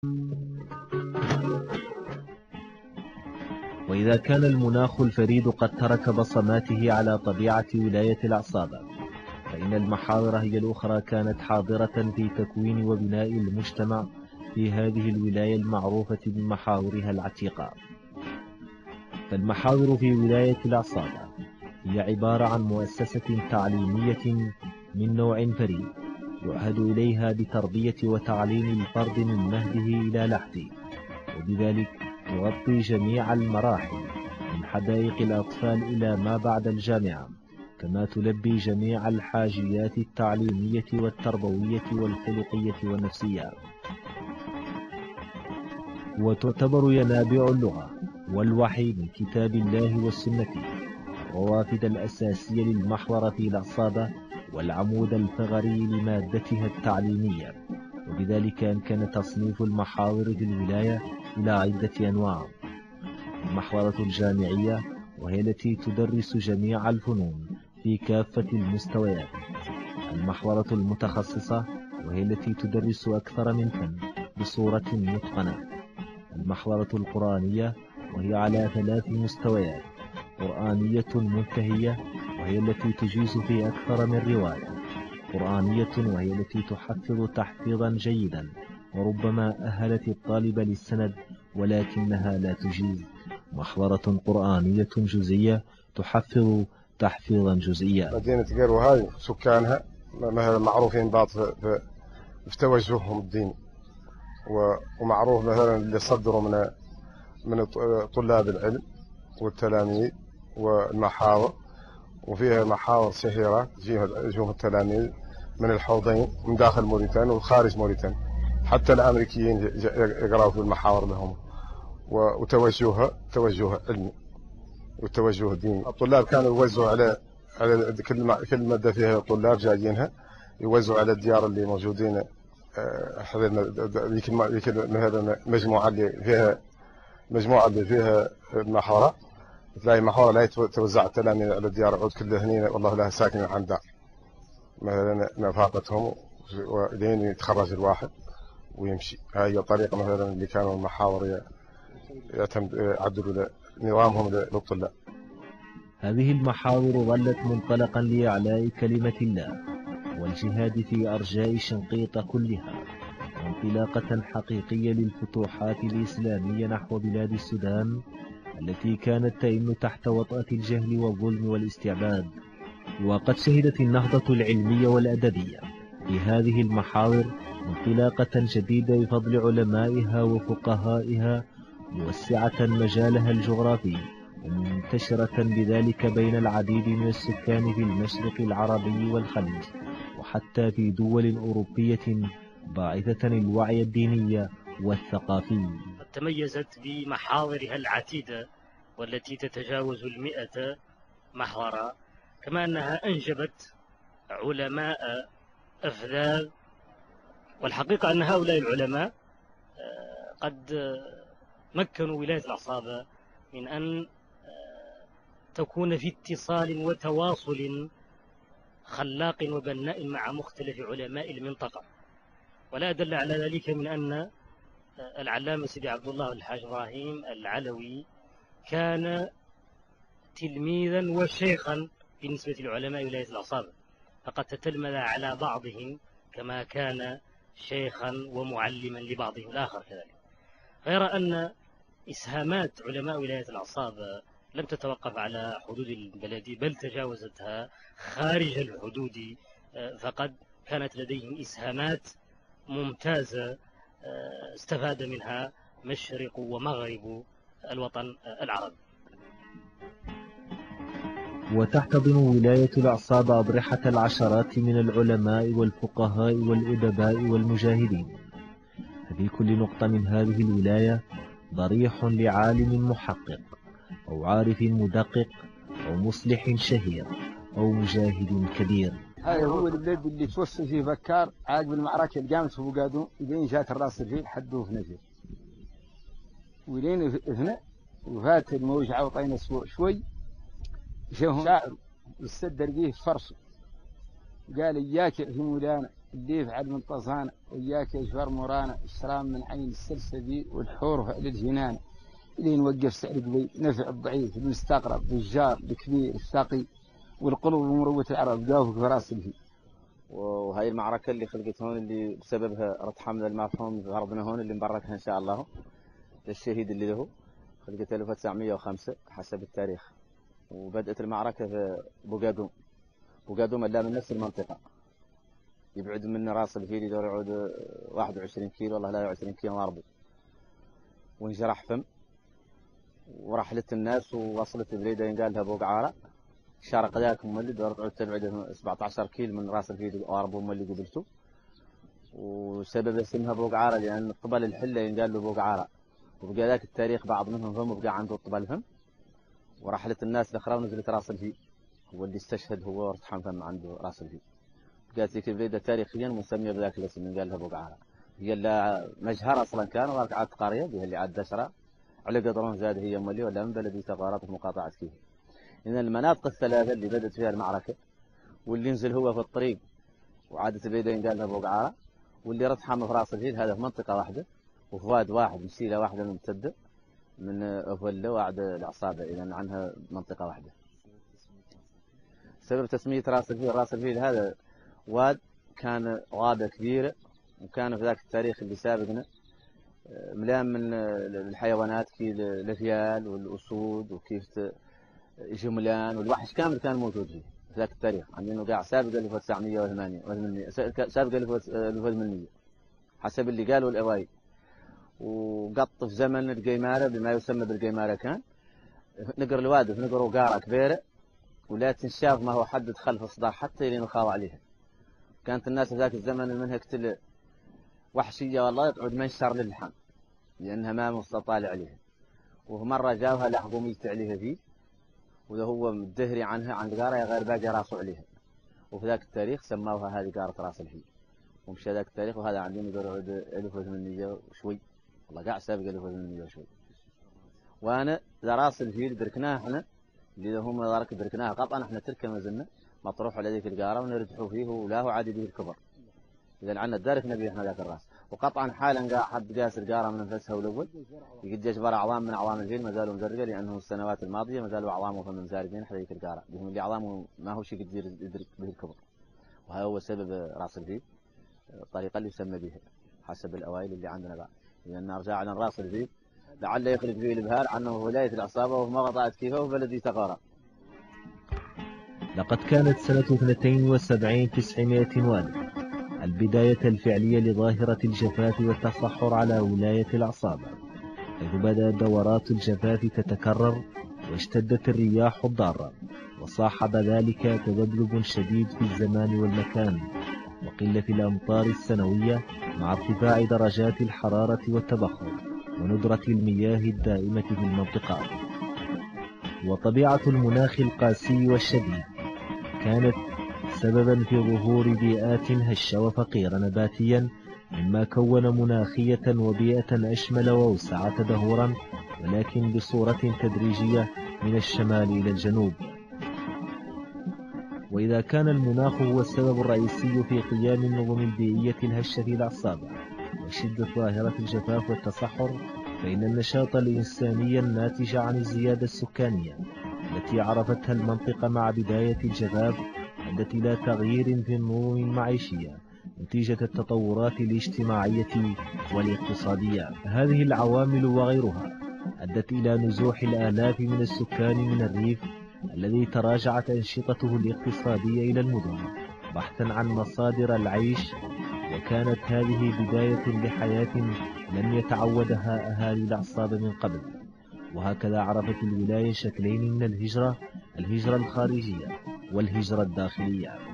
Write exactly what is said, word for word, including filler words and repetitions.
وإذا كان المناخ الفريد قد ترك بصماته على طبيعة ولاية الأعصابة، فإن المحاور هي الأخرى كانت حاضرة في تكوين وبناء المجتمع في هذه الولاية المعروفة بمحاورها العتيقة. فالمحاور في ولاية الأعصابة هي عبارة عن مؤسسة تعليمية من نوع فريد يعهد إليها بتربية وتعليم الفرد من مهده إلى لحده، وبذلك تغطي جميع المراحل من حدائق الأطفال إلى ما بعد الجامعة، كما تلبي جميع الحاجيات التعليمية والتربوية والخلقية والنفسية. وتعتبر ينابيع اللغة والوحي من كتاب الله والسنة الروافد الأساسية للمحور في الأعصابة والعمود الفقري لمادتها التعليمية، وبذلك أمكن تصنيف المحاور في الولاية إلى عدة أنواع: المحورة الجامعية، وهي التي تدرس جميع الفنون في كافة المستويات. المحورة المتخصصة، وهي التي تدرس أكثر من فن بصورة متقنة. المحورة القرآنية، وهي على ثلاث مستويات: قرآنية منتهية، وهي التي تجيز في أكثر من رواية، قرآنية وهي التي تحفظ تحفيظا جيدا وربما أهلت الطالب للسند ولكنها لا تجيز، محورة قرآنية جزئية تحفظ تحفيظا جزئيا. مدينة قرو هاي سكانها مثلا معروفين بعض في, في توجههم الديني، ومعروف مثلا اللي صدروا من من طلاب العلم والتلاميذ والمحاور، وفيها محاور شهيرة فيها التلاميذ من الحوضين من داخل موريتانيا وخارج موريتانيا، حتى الأمريكيين يقرأوا في المحاور لهم، وتوجهها توجه علمي والتوجه ديني. الطلاب كانوا يوزعوا على على كل كل مادة فيها طلاب جايينها، يوزعوا على الديار اللي موجودين ذيك هذا المجموعة اللي فيها مجموعة اللي فيها المحاورة، تلاقي محاورة لا توزع التلاميذ على الديار، عود كله هني والله لها ساكنة عن دار مثلا نفاقتهم، ولين يتخرج الواحد ويمشي. هاي الطريقة مثلا اللي كانوا المحاور يعدلوا نظامهم للطلاب. هذه المحاور ظلت منطلقا لإعلاء كلمة الله والجهاد في أرجاء شنقيط كلها، وانطلاقة حقيقية للفتوحات الإسلامية نحو بلاد السودان التي كانت تئن تحت وطأة الجهل والظلم والاستعباد. وقد شهدت النهضة العلمية والأدبية في هذه المحاور انطلاقة جديدة بفضل علمائها وفقهائها، موسعة مجالها الجغرافي ومنتشرة بذلك بين العديد من السكان في المشرق العربي والخليج، وحتى في دول أوروبية باعثة الوعي الديني والثقافي. تميزت بمحاورها العتيدة والتي تتجاوز المئة محورا، كما أنها أنجبت علماء أفذاذ. والحقيقة أن هؤلاء العلماء قد مكنوا ولاية الأعصابة من أن تكون في اتصال وتواصل خلاق وبناء مع مختلف علماء المنطقة. ولا دل على ذلك من أن العلامة سيدي عبد الله الحاج إبراهيم العلوي كان تلميذا وشيخا بالنسبة لعلماء ولاية الأعصابة، فقد تتلمذ على بعضهم كما كان شيخا ومعلما لبعضهم الآخر كذلك. غير أن إسهامات علماء ولاية الأعصابة لم تتوقف على حدود البلد، بل تجاوزتها خارج الحدود، فقد كانت لديهم إسهامات ممتازة استفاد منها مشرق ومغرب الوطن العربي. وتحتضن ولاية الأعصابة أضرحة العشرات من العلماء والفقهاء والأدباء والمجاهدين. ففي كل نقطة من هذه الولاية ضريح لعالم محقق أو عارف مدقق أو مصلح شهير أو مجاهد كبير. هذا هو البلد اللي توصل فيه بكار عقب المعركة اللي قامت في بوقادو، لين جات الراس الفيل حدوه في نجف، ولين هنا وفات الموج عوطينا شوي جاهم شاعر واستدر به فرشه، قال إياك في مولانا اللي يفعل من طزان وياك يجبر مورانا الشرام من عين السلسبيل والحور فعل الجنان اللي نوقف سعر قبي نفع الضعيف المستقرب بالجار الكبير الساقي والقلوب ومروة العرب قافوا في راس الهي. وهي المعركة اللي خلقت هون اللي بسببها رد حمل المفهوم غربنا هون اللي مباركها إن شاء الله للشهيد اللي له خلقت ألف وتسعمئة وخمسة حسب التاريخ. وبدأت المعركة في بوغادوم. بوغادوم لا من نفس المنطقة يبعد من راس الفيل يدور يعود واحد وعشرين كيلو والله لا وعشرين كيلو مربع. وانجرح فم ورحلت الناس ووصلت بليده ينقال لها بوقعارة شارق ذاك مولد ورجعت تبعد سبعة عشر كيلو من راس الفيل واربو مولد قبلته. وسبب اسمها بوقعارة لان قبل الحله ينقال له بوقعارة. وبقى ذاك التاريخ بعض منهم هم بقى عنده طبلهم ورحلت الناس الاخرى ونزلت راس الفيل هو اللي استشهد هو وارتحم فم عنده راس الفيل. قالت لك البليده تاريخيا مسميه بذاك الاسم اللي قال لها بوقعارة. هي اللي مجهر اصلا كان وقعت قريه هي اللي عاد دشره على قدرون زاد هي مولي ولا من بلدي تغارات في مقاطعه كيف. إن المناطق الثلاثة اللي بدأت فيها المعركة واللي نزل هو في الطريق وعادت بيدين قال له بوقعارة واللي رتحم في راس الفيل هذا في منطقة واحدة وفي واد واحد مسيلة واحدة ممتدة من أفولة وعد العصابة إذا عنها منطقة واحدة. سبب تسمية راس الفيل راس الفيل هذا واد كان غابة كبيرة وكان في ذاك التاريخ اللي سابقنا مليان من الحيوانات كي الفيال والأسود وكيف جملان والوحش كامل كان موجود فيه في ذاك التاريخ عندنا قاع سابق ألف وتسعمئة وثمانية سابق ألف وثمانمئة حسب اللي قالوا الأوائل. وقط في زمن القيمارة بما يسمى بالقيمارة كان نقر الوادف نقر وقارة كبيرة ولا تنشاف ما هو حدد خلف الصداع حتى يلين الخاوة عليها. كانت الناس في ذاك الزمن منها كتل وحشية والله تعود منشر للحم لأنها ما مستطالع عليها. ومرة جاوها لحقوا ميت عليها فيه وإذا هو مدهري عنها عن قارة غير باقي راسه عليها. وفي ذاك التاريخ سموها هذه قارة راس الفيل. ومشى ذاك التاريخ وهذا عندنا يقولوا ألف وثمانمئة وشوي والله قاع سابق ألف وثمانمئة وشوي. وأنا ذا راس الفيل دركناه احنا اللي هم ذاك دركناه قطعا احنا تركه ما زلنا مطروح على ذيك القارة ونرجحوا فيه ولا هو عادي به الكبر. إذا عنا الدارك نبي احنا ذاك الراس. وقطعا حالا قاع حد قاس القارة من نفسها والأول يقد يجبر أعظام من أعظام الفيل ما زالوا مزرقة لأنه السنوات الماضية ما زالوا أعظامه فمن مزارقين حتى ذيك القارة بهم اللي أعظامه ما هو شيء يقدر يدرك به الكبر. وهذا هو سبب راس الفيل الطريقة اللي يسمى بها حسب الأوائل اللي عندنا بعد. لأن أرجع على راس الفيل لعل يخرج فيه الإبهار عنه ولاية العصابة وما قطعت كيفه وبلدي تغارة. لقد كانت سنة اثنتين وسبعين تسعمائة وألف البداية الفعلية لظاهرة الجفاف والتصحر على ولاية العصابة، حيث بدأت دورات الجفاف تتكرر واشتدت الرياح الضارة وصاحب ذلك تذبذب شديد في الزمان والمكان وقلة الأمطار السنوية مع ارتفاع درجات الحرارة والتبخر وندرة المياه الدائمة في المنطقة. وطبيعة المناخ القاسي والشديد كانت سببا في ظهور بيئات هشة وفقيرة نباتيا مما كون مناخية وبيئة أشمل وأوسع تدهورا ولكن بصورة تدريجية من الشمال إلى الجنوب. وإذا كان المناخ هو السبب الرئيسي في قيام النظم البيئية الهشة في الأعصاب وشدة ظاهرة الجفاف والتصحر، فإن النشاط الإنساني الناتج عن الزيادة السكانية التي عرفتها المنطقة مع بداية الجفاف أدت إلى تغيير في النظم المعيشية نتيجة التطورات الاجتماعية والاقتصادية. هذه العوامل وغيرها أدت إلى نزوح الآلاف من السكان من الريف الذي تراجعت أنشطته الاقتصادية إلى المدن بحثا عن مصادر العيش، وكانت هذه بداية لحياة لم يتعودها أهالي الأعصاب من قبل. وهكذا عرفت الولاية شكلين من الهجرة: الهجرة الخارجية والهجرة الداخلية.